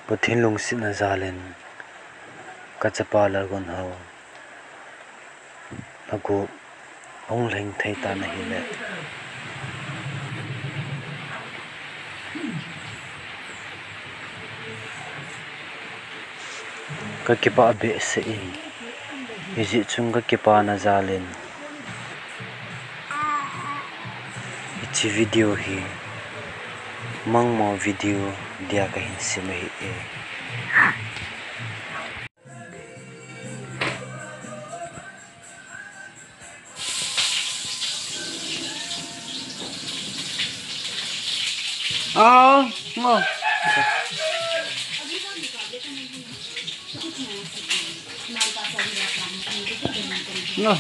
Putin lungsit na zalen kachapa largon ho nago ong leng thai ta na hi le ka kipa be se izi chung ka kipa na zalen ichi video hi mangmo video dia ka hin sime hi ngo no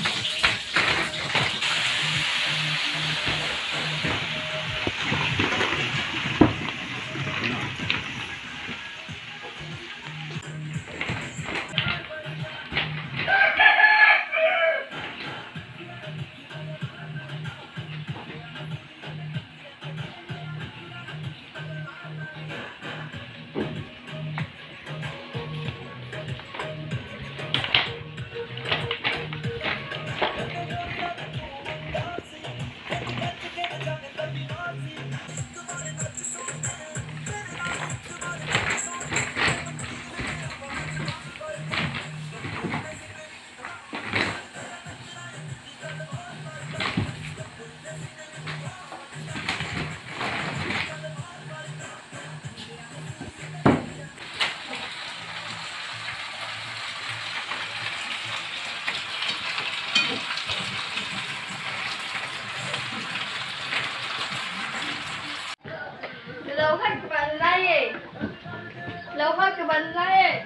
Lâu khách các bạn like lâu khách các bạn like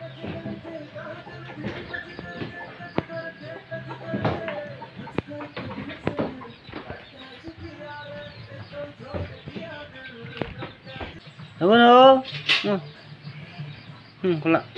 đâu đâu con lạ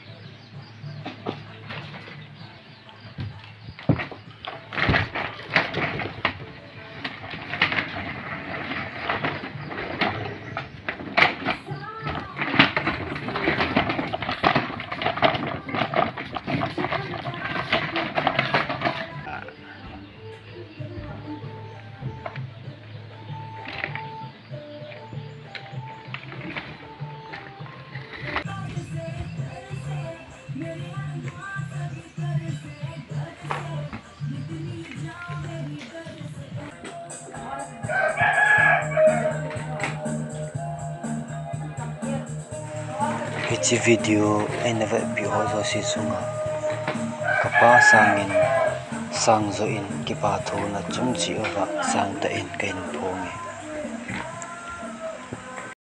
ichi video ai na va pi ho zo si chunga kapa sangin sang zo in ki pa tho na chung chi ova sang ta in kain phongi